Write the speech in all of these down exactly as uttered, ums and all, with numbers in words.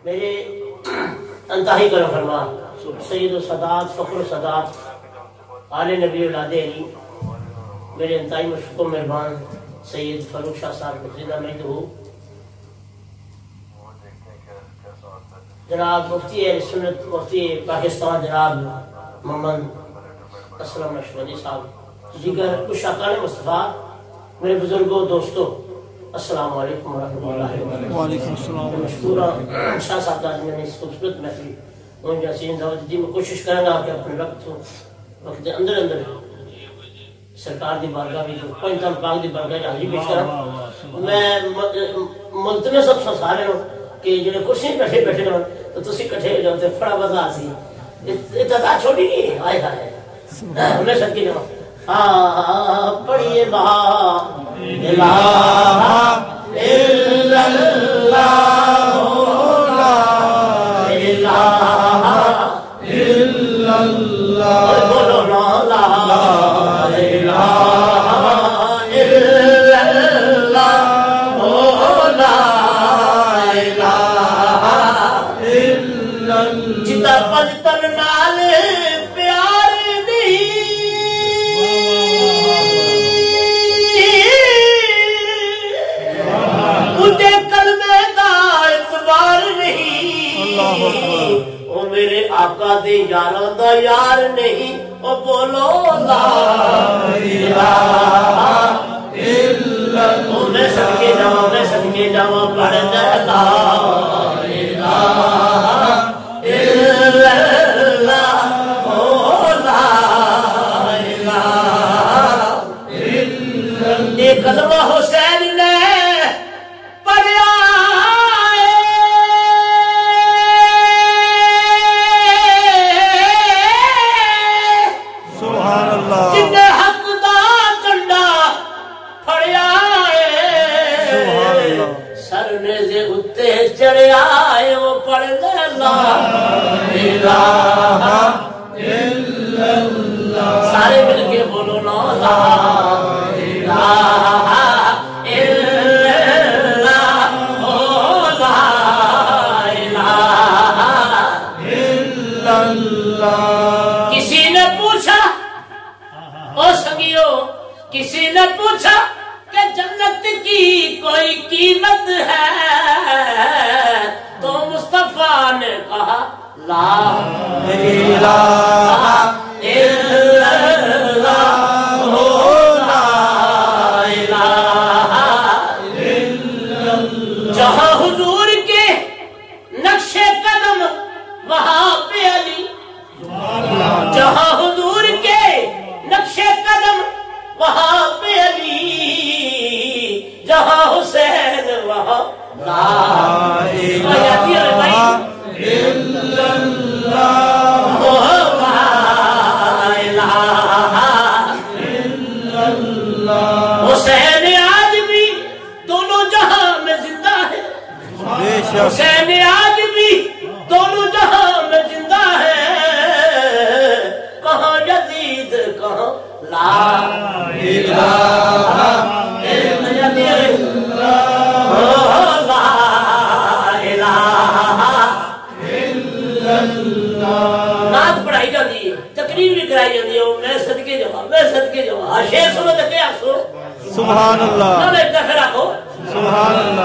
میرے انتہائی کرم فرما سید السادات فخر السادات آل نبی اولاد علی میرے انتہائی مشکو مہربان سید فاروق شاہ صاحب زندہ مجد ہو، جناب مفتی اہل سنت مفتی پاکستان جناب محمد اسلم اشوری صاحب، دیگر اشاقان مصطفیٰ، میرے بزرگوں دوستوں، السلام علیکم ورحمۃ اللہ وبرکاتہ۔ وعلیکم السلام۔ مشکورہ شاہ صاحب آج میں نے اس خوبصورت محفل مجھے حسین دعوت دی، میں کوشش کروں گا کہ اپنے وقت وقت دے اندر اندر سرکار دی بارگاہ بھی پنجتن پاک دی بارگاہ حاضری پیش کروں۔ میں ملتمس سب سے سارے ہوں کہ جنہیں کرسی بیٹھے بیٹھے رہو تو تسی کٹھے ہو جاؤ تے بڑا مزہ سی، ابتدا چھوٹی نہیں ہے، آئے آئے ہمیں سب کی جمع ہاں پڑھیے لا الہ الا اللہ لا الہ الا اللہ، بولو نا لا الہ الا اللہ لا الہ الا اللہ، جتا پنجتن نال پیار آقا دے یاراں دا یار نہیں، او بولو لا الہ الا اللہ، میں صدقے جاواں میں صدقے جاواں پڑھنا لا الہ الا اللہ او لا الہ الا اللہ، یہ کلمہ حسین نے پڑھیا چڑھیا ہے وہ پڑھنے لا الہ الا اللہ، سارے مل کے بولو نا لا الہ الا اللہ او لا الہ الا اللہ۔ کسی نے پوچھا او سنگیو، کسی نے پوچھا کہ جنت کی کوئی قیمت ہے تو مصطفیٰ نے کہا لا الہ الا اللہ لا الہ الا اللہ، جہاں حضور کے نقش قدم وہاں پہ علی، جہاں حضور کے نقش قدم وہاں پہ علی، جہاں حسین وہاں لا الہ الا اللہ لا الہ الا اللہ۔ حسین آج بھی دونوں جہاں میں زندہ ہے، حسین آج بھی دونوں جہاں میں زندہ ہے، کہاں یزید کہاں لا الہ نعت پڑھائی جاتی ہے، تقریر بھی کرائی جاتی ہے، میں صدقے جاواں میں صدقے جاواں، شیر سنو تے کیا سو سبحان اللہ، نہ ایک دفعہ رکھو سبحان اللہ۔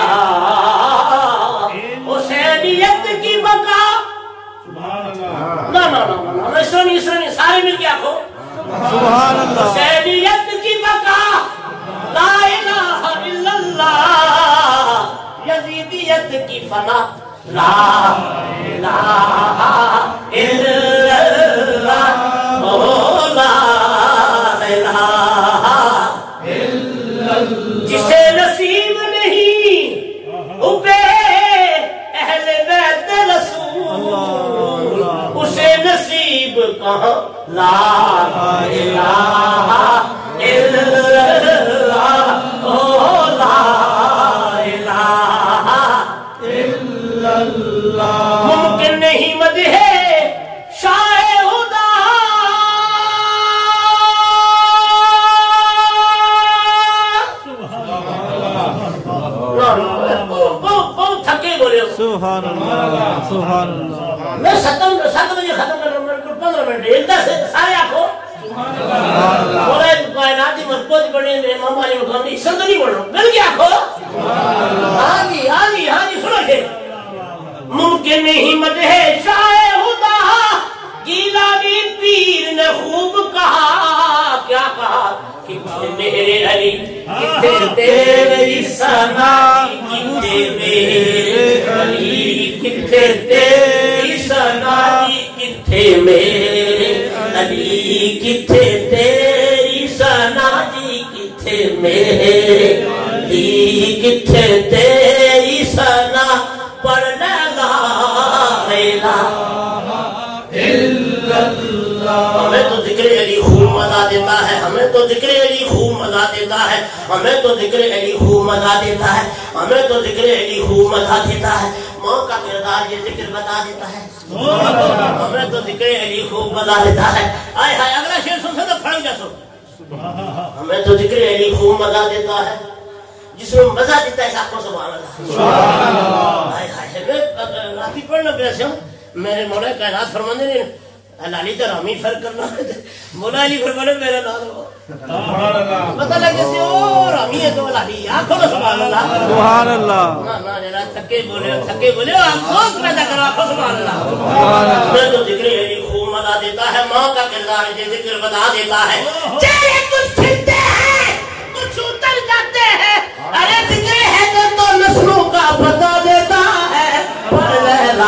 حسینیت کی بقا نہ نہ نہ نہ اسرانی اسرانی سارے مل کے آخو سبحان اللہ، حسینیت کی بقا لا الہ الا اللہ، یزیدیت کی فنا لا الہ الا اللہ او لا الہ الا اللہ، جسے نصیب نہیں حبے اہل بیت رسول، اسے نصیب کہاں لا الہ الا اللہ او لا الہ الا اللہ، ممکن نہیں مدح شاہ خدا بہت تھکے بولے سبحان اللہ سبحان اللہ میں ستم سات بجے ختم کر رہا ہوں، میرے کو پندرہ منٹ ایک دس سارے آنکھوں مولا کائناتی مرپوز بڑھے امام علی مقام دی سند نہیں بڑھ رہا مل گیا آنکھوں ہاں جی ہاں جی ہاں جی سنو کہ ممکن نہیں مدح شاہ خدا گیلانی پیر نے خوب کہا کیا کہا کتنے میرے علی کتنے تیری ثنا کتنے میرے علی کتنے تیری ثنا کتنے میرے علی کتنے تیری ثنا کتنے میرے علی کتنے تیری ثنا پڑھنا لا الہ الا اللہ ہمیں تو ذکر علی خوب مزہ دیتا ہے ہمیں تو ذکر علی خوب مزہ دیتا ہے ہمیں تو ذکر علی خوب مزہ دیتا ہے ہمیں تو ذکر علی خوب مزہ دیتا ہے ماں کا کردار یہ ذکر بتا دیتا ہے ہمیں تو ذکر علی خوب مزہ دیتا ہے آئے ہائے اگلا شعر سن سے تو پھڑ گیا سو ہمیں تو ذکر علی خوب مزہ دیتا ہے جس میں مزہ دیتا ہے ساتھ کو سبحان اللہ آئے ہائے میں راتی پڑھنا پیسے ہوں میرے مولا کائنات فرمانے نے علی تو رامی فرق کرنا مولا علی فرمانے میرا نام ہو پتہ لگے سے او رامی ہے تو علی آنکھوں میں سبحان اللہ سبحان اللہ نا نا جنا تھکے بولے تھکے بولے آنکھوں پیدا کرو آنکھوں سبحان اللہ میں تو ذکر علی خوب مزہ دیتا ہے ماں کا کردار یہ ذکر بتا دیتا ہے چہرے کچھ کھلتے ہیں کچھ اتر جاتے ہیں ارے ذکر ہے تو نسلوں کا بتا دیتا ہے پر لیلا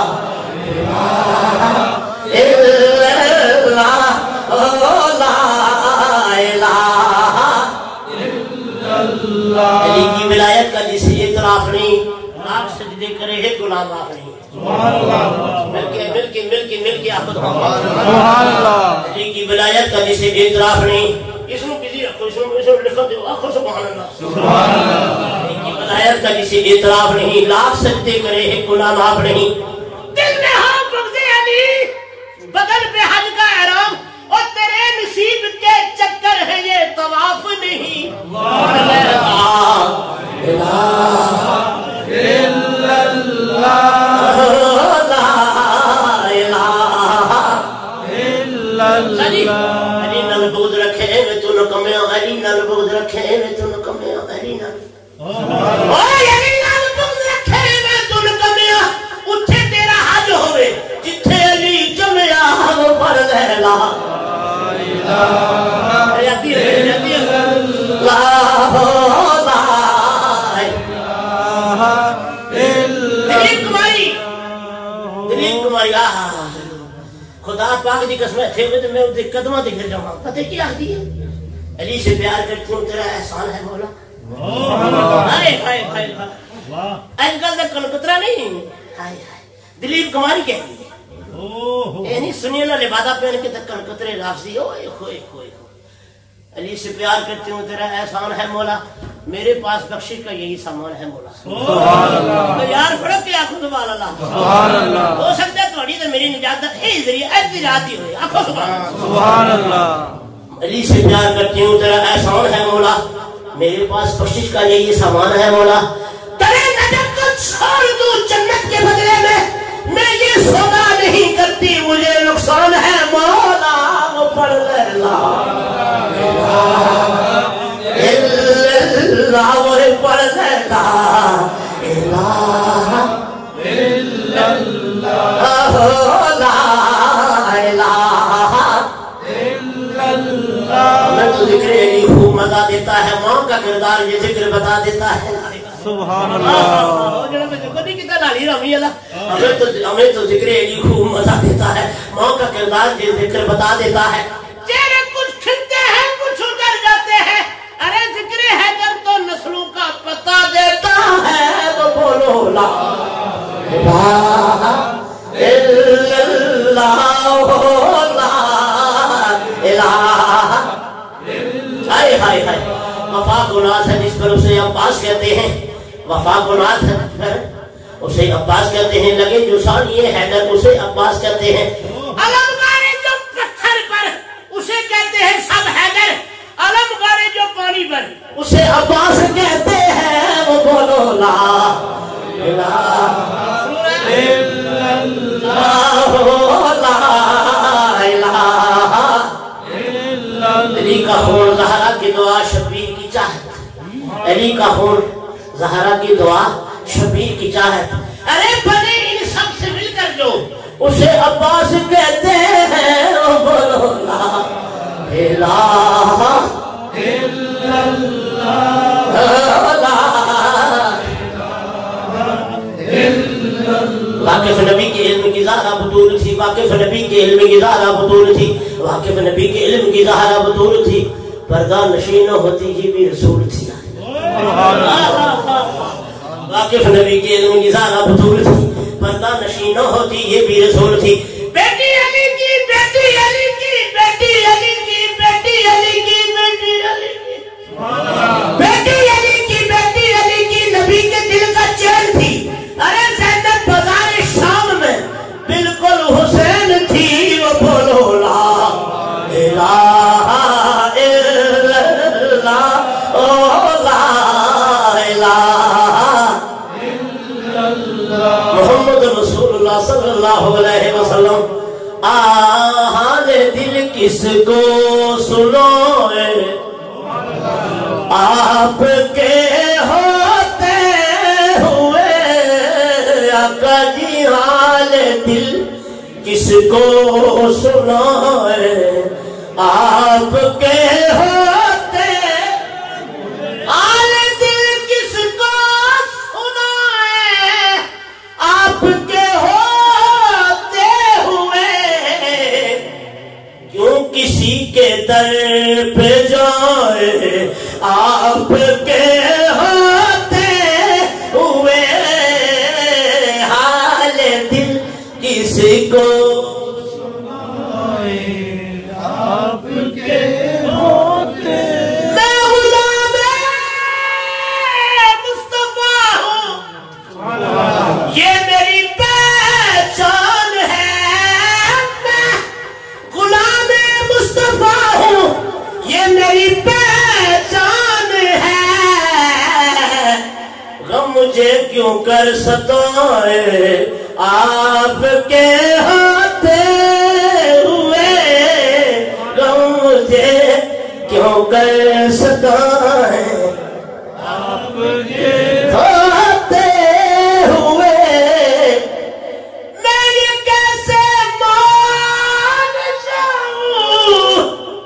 علی کی ولایت کا جسے اعتراف نہیں لاکھ سجدے کرے ہے غلام آپ نہیں مل کے مل کے مل کے مل کے آپ سبحان اللہ علی کی ولایت کا جسے اعتراف نہیں اس میں کسی رکھو اس میں اس میں لکھو دے آخر سبحان اللہ سبحان اللہ علی کی ولایت کا جسے اعتراف نہیں لاکھ سجدے کرے ہے غلام آپ نہیں دل میں ہاں بغض علی بدن پہ حج کا احرام اور تیرے نصیب کے چکر ہے یہ طواف نہیں لا الہ الا اللہ لا الہ الا اللہ علی نال بغض رکھے میں تو نکمیاں علی نال بغض رکھے میں تو نکمیاں علی نال اوہ علی نال بغض رکھے میں تو نکمیاں اٹھے تیرا حج ہوئے جتھے علی جمعہ ہم پر لہلا ریاتی ہے ریاتی ہے لا لا دلیپ کماری دلیپ کماری خدا پاک دی قسم تھے میں میں اس قدمہ دے گر جاؤں پتہ کیا آتی ہے علی سے پیار کرتی ہوں تیرا احسان ہے مولا ہائے ہائے ہائے آج کل تک کلکترا نہیں ہائے ہائے دلیپ کماری کہتی ہے یعنی سنیے نا لبادہ پہن کے تک کلکترے لافظی ہوئے ہوئے ہوئے علی سے پیار کرتی ہوں تیرا احسان ہے مولا میرے پاس بخشش کا یہی سامان ہے مولا سبحان اللہ تو یار فرق کے آنکھوں سبحان اللہ سبحان اللہ ہو سکتا ہے تھوڑی تو میری نجات ہے ذریعہ ایسی جاتی ہوئی آنکھوں سبحان اللہ علی سے پیار کرتی ہوں تیرا احسان ہے مولا میرے پاس بخشش کا یہی سامان ہے مولا تیرے نجات کو چھوڑ دوں جنت کے بدلے میں میں یہ سودا نہیں کرتی مجھے نقصان ہے مولا وہ پڑھ لے لا اللہ وہ پڑھ لے لا الہ الا اللہ لا الہ الا اللہ میں تو ذکر علی خوب مزہ دیتا ہے ماں کا کردار یہ ذکر بتا دیتا ہے سبحان اللہ ہمیں تو ہمیں تو ذکر علی خوب مزہ دیتا ہے ماں کا کردار یہ ذکر بتا دیتا ہے چہرے کچھ کھلتے ہیں کچھ اتر جاتے ہیں ارے ذکر حیدر تو نسلوں کا پتہ دیتا ہے تو بولو لا الہ الا اللہ لا الہ ہائے ہائے ہائے وفا گناہ ہے جس پر اسے عباس کہتے ہیں وفا گناہ ہے اسے عباس کہتے ہیں لگے جو ثانی حیدر اسے عباس کہتے ہیں علم گارے جو پتھر پر اسے کہتے ہیں سب حیدر علم گارے جو پانی پر اسے عباس کہتے ہیں وہ بولو لا الہ علی کا خون، زہرا کی دعا، شبیر کی چاہت، ارے بنے ان سب سے مل کر جو اسے عباس کہتے ہیں، او بولو لا الہ الا اللہ، واقف نبی کے علم کی زہرا بطول تھی، واقف نبی کے علم کی زہرا بطول تھی، واقف نبی کے علم کی زہرا بطول تھی، پردہ نشین ہوتی ہی بھی رسول تھی، واقف نبی کے علم کی زہرا بطول تھی، پردہ نشین ہوتی یہ بھی رسول تھی، بیٹی علی کی بیٹی علی کی بیٹی علی کی بیٹی علی کی بیٹی علی کی بیٹی علی کی بیٹی علی کی نبی کے دل کا چین تھی، ارے زینب بازار شام میں بالکل حسین تھی، وہ بولو لا الہ الا اللہ، او لا الہ الا اللہ محمد رسول اللہ صلی اللہ علیہ وسلم، آہان دل کس کو سنوئے آپ کے ہوتے ہوئے، آقا جی حال دل کس کو سنائے آپ کے ہوتے، حال دل کس کو سنائے آپ کے ہوتے ہوئے، کیوں کسی کے در پہ جائے آپ کے ہوتے ہوئے، حال دل کسی کو سنائے آپ کے ہوتے، میں غلام مصطفیٰ ہوں، یہ میری پہچان ہے، میں غلام مصطفیٰ ہوں، یہ میری پہچان ہے، غم مجھے کیوں کر ستائے آپ کے ہوتے ہوئے، غم مجھے کیوں کر ستائے آپ کے ہوتے ہوئے، میں یہ کیسے مان جاؤں،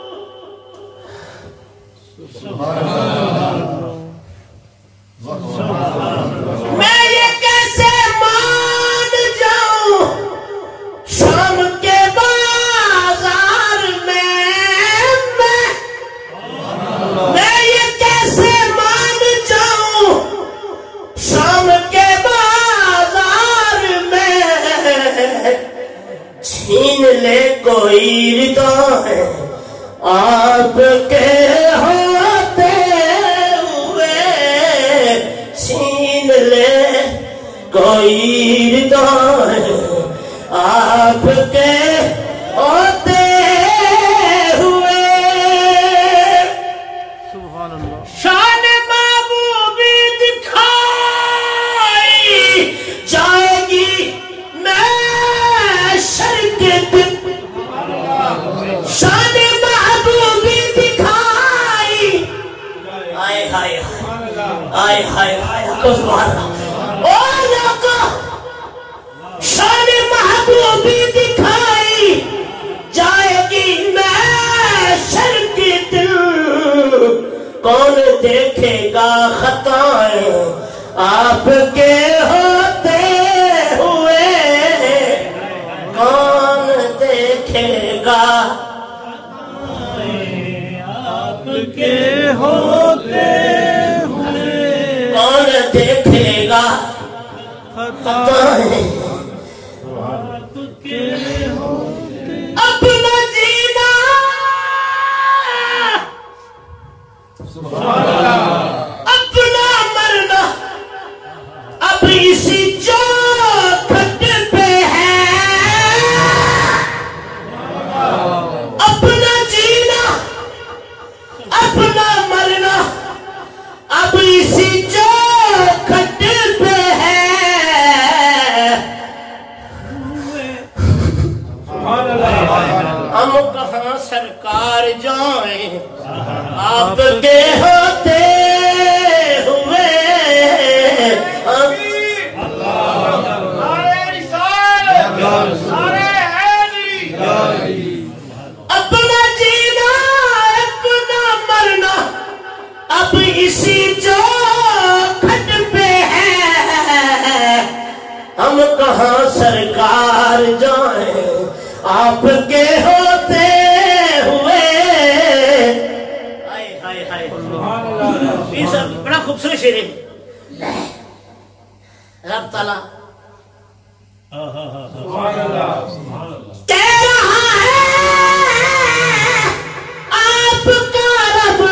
میں یہ کیسے مان جاؤں، شام کے بازار میں میں میں یہ کیسے مان جاؤں، شام کے بازار میں چھین لے کوئی ردا ہے آپ کے ہوتے ہوئے، چھین لے کوئی ردا ہے آپ کے ہوتے ہوئے، سبحان اللہ، شان محبوبی دکھائی جائے گی محشر کے دن، شان محبوبی دکھائی، آئے ہائے آئے ہائے ہائے سبحان اللہ، او آقا شان محبوبی دکھائی جائے گی محشر کے دن، کون دیکھے گا خطائیں آپ کے ہوتے ہوئے، کون دیکھے گا آپ کے ہوتے ہوئے، کون دیکھے گا خطائیں آپ کے ہوتے، اپنا جینا اپنا مرنا اب اسی چوکھٹ پہ ہے، اپنا جینا اپنا مرنا اب اسی چوکھٹ پہ ہے، ہم کہاں سرکار جائیں آپ کے ہوتے ہوئے، ہم کہاں سرکار جائیں آپ کے ہوتے ہوئے. ہائے ہائے ہائے یہ سب بڑا خوبصورت شعر ہے. رب تعالیٰ کہہ رہا ہے آپ کا رب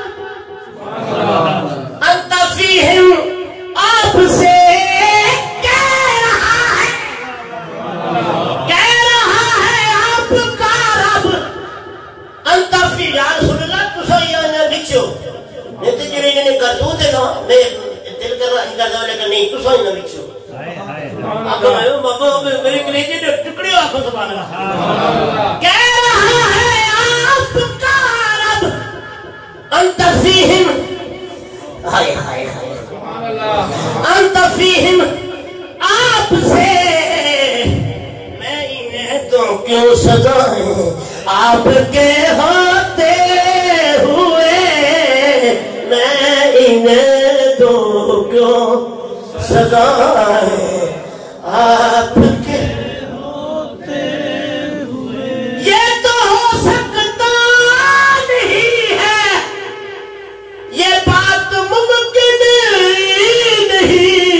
انت فیہم آپ سے کہہ رہا ہے کہہ رہا ہے آپ کا رب انت فی. یا رسول اللہ تسا یہ بچو نہیں تو جڑے نے کرتوت ہے نا میں دل کر رہا ہے لیکن نہیں تسا یہ بچو. آنکھوں میں بابا میرے کلیجے نے ٹکڑے آنکھوں سبحان اللہ. کہہ رہا ہے آپ کا رب انت فیہم ہائے ہائے ہائے انت فیہم آپ سے میں انہیں تو کیوں سزائیں آپ کے ہوتے ہوئے. میں انہیں تو کیوں سزائیں آپ کے ہوتے ہوئے. یہ تو ہو سکتا نہیں ہے یہ بات ممکن نہیں.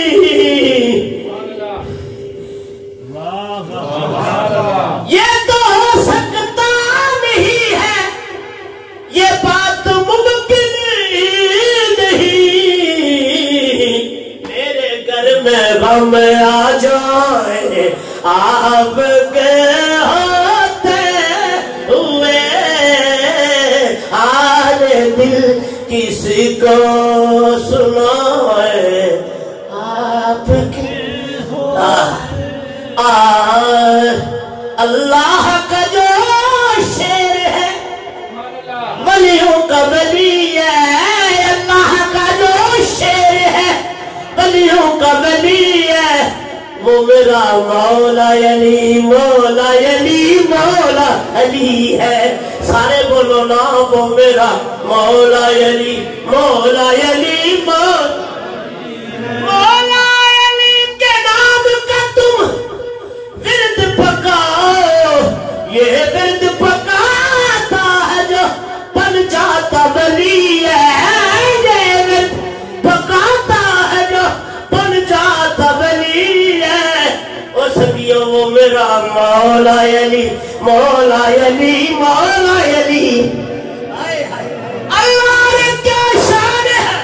یہ تو ہو سکتا نہیں ہے یہ بات ممکن نہیں. میرے گھر میں غم آ جائے آپ کے ہوتے ہوئے. حال دل کسی کو سنائے آپ کے اللہ کا جو شیر ہے ولیوں کا ولی ہے. اللہ کا جو شیر ہے ولیوں کا ولی ہے وہ میرا مولا علی مولا علی مولا علی ہے. سارے بولو نا وہ میرا مولا علی مولا علی مولا علی کے نام کا تم ورد پکاؤ. یہ ورد پکاتا ہے جو بن جاتا ولی ہے. یہ ورد پکاتا ہے جو بن جاتا ولی ہے. اور سبیوں وہ میرا مولا علی مولا علی مولا علی. اللہ نے کیا شان ہے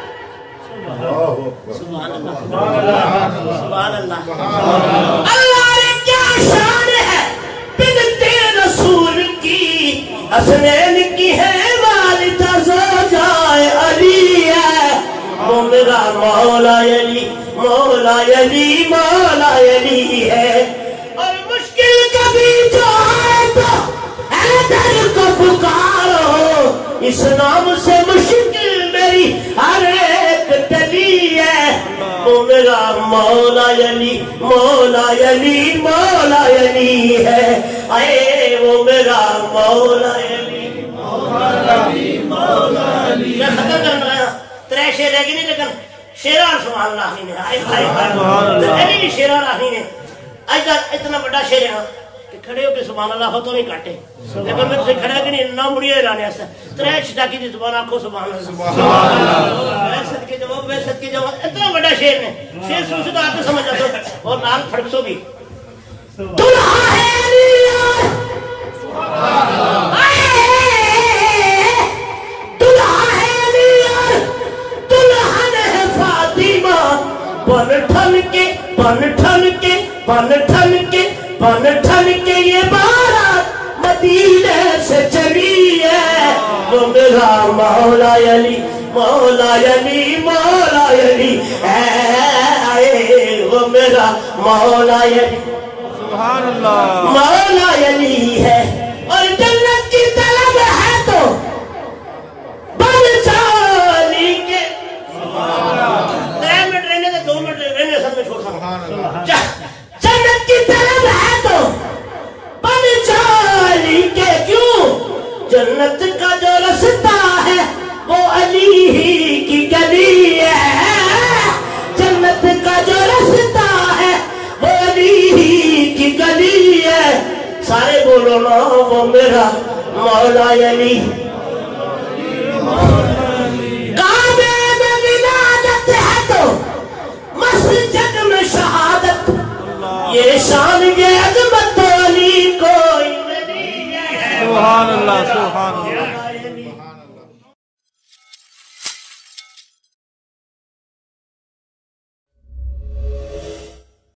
سبحان اللہ سبحان اللہ. اللہ نے کیا شان ہے بنتے رسول کی حسنین کی ہے والدہ زوجائے علی ہے. وہ میرا مولا علی مولا علی مولا علی ہے. اور مشکل کبھی جو آئے تو حیدر کو پکارو. اس نام سے مشکل میری ہر ایک ٹلی ہے. وہ میرا مولا علی مولا علی مولا علی ہے. اے وہ میرا مولا علی مولا علی مولا علی. میں ختم کرنا ہے ترے شیر رہ گی نہیں لیکن شیران سبحان اللہ ہی نے آئے آئے آئے علی شیران آہی نے آج اتنا بڑا شیر ہے کہ کھڑے ہو کے سبحان اللہ ہو تو نہیں کاٹے لیکن میں تجھے کھڑا کہ نہیں نہ مڑیے لانے ایسا ترے چھٹاکی دی زبان آنکھو سبحان اللہ. میں صدقے جواب میں صدقے جواب اتنا بڑا شیر نے شیر سن سے تو آپ کو سمجھ جاتا ہو اور نال پھڑکسو بھی. دلہا ہے علی دلہا ہے علی دلہن ہے فاطمہ. بن ٹھن کے بن ٹھن کے بن ٹھن کے بن ٹھن کے یہ بارات مدینے سے چلی ہے. وہ میرا مولا علی مولا علی مولا علی ہے. وہ میرا مولا علی سبحان اللہ مولا علی ہے. اور جنت کی طلب ہے تو بن جالی کے ترے منٹ رہنے دے دو منٹ رہنے سب میں چھوڑ سکتا. جنت کی طلب ہے تو بن جالی کے. کیوں جنت کا جو رستہ ہے وہ علی ہی کی گلی ہے. جنت کا جو رستہ ہے سارے بولو نا وہ میرا مولا علی کعبے میں ولادت ہے تو مسجد میں شہادت یہ شان یہ عظمت علی کوئی نہیں ہے سبحان اللہ سبحان اللہ